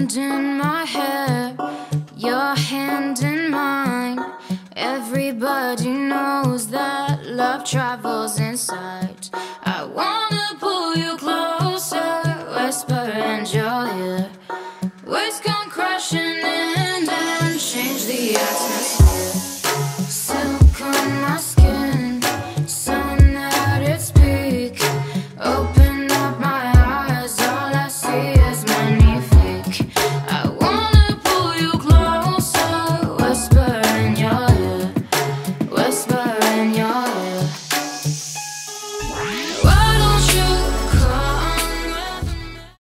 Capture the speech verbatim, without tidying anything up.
hand in my hair, your hand in mine. Everybody knows that love travels in sight.